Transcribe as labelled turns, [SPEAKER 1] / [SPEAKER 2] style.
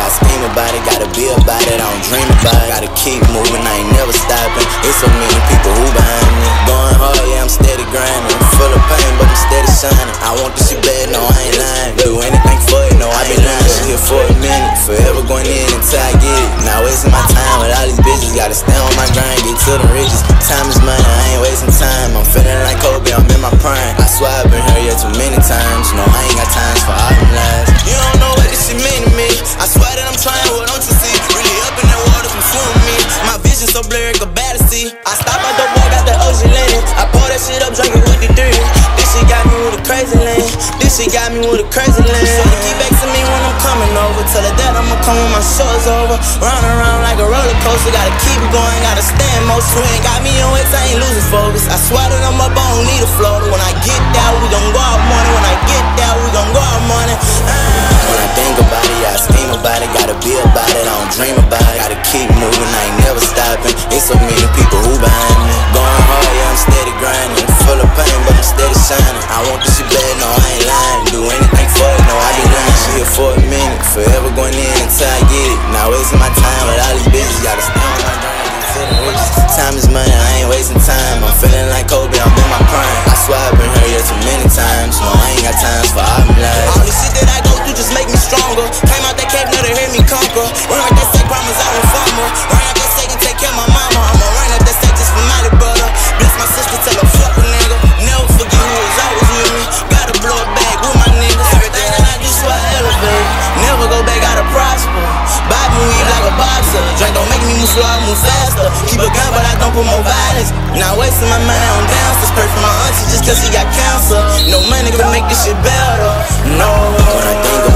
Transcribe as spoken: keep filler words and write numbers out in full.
[SPEAKER 1] I scheme about it, gotta be about it, I don't dream about it. Gotta keep moving, I ain't never stopping. It's so many people who behind me. Going hard, yeah, I'm steady grinding. Full of pain, but I'm steady shining. I want this shit bad, no, I ain't lying. Do anything for it, no, I been lying. She here for a minute, forever going in until I get it. Not wasting my time with all these bitches. Gotta stay on my grind, get to the riches. Time is money, I ain't wasting time. I'm feeling like Kobe, I'm in my prime. I swear I've been hurt yet too many times. No, I ain't got times for all them lies. You don't know what this shit mean to me. I swear that I'm trying, what don't you see? Really up in that water, consuming me. My vision so blurry, could barely see. I stop at the boy, got the ocean linen. I pour that shit up, drink it with the three. This shit got me with a crazy lane. This shit got me with a crazy lane. So they keep back to me when I'm coming over. Tell her that I'ma come when my show's over. Round and round like a roller coaster. Gotta keep it going, gotta stand most. You ain't got me on it, I ain't losing focus. I swear that I'm up, I don't need a floater. When I get down, we gon' go out morning. When I get down, we gon' go out morning. uh, When I think about it, yeah, I scheme about it. Gotta be about it, I don't dream about it. Gotta keep moving, I ain't never stopping. It's so many people who behind me. Going hard, yeah, I'm steady grinding. Full of pain, but I'm steady shining. I want this shit bad, no, I ain't lying. Do anything for it, no, I be lying. She here for a minute, forever going in until I get it. Not wasting my time with all these bitches. Gotta stay on my grind, get to the riches. Time is money, I ain't wasting time. I'm feeling like Kobe, I'm in my prime. I swear I've been hurt yet too many times. No, I ain't got times for all them lies. All the shit that I go through just make me stronger. Came out that cave, now they hear me conquer. Run like that sack, promise I won't fumble. Run up that sack and take care of my mama. I'ma run up that sack just for my little brother. Bless my sister, tell her fuck a nigga. Never forget who was always with me. Gotta blow it back with my niggas. Everything that I do, so I elevate. Never go back, gotta prosper. Bob me weave like a boxer. Drink don't make me move slow, I move faster. Keep a gun, but I don't put more violence. Not wasting my money on downstairs. Pray for my auntie just cause she got cancer. No money can make this shit better. No. When I think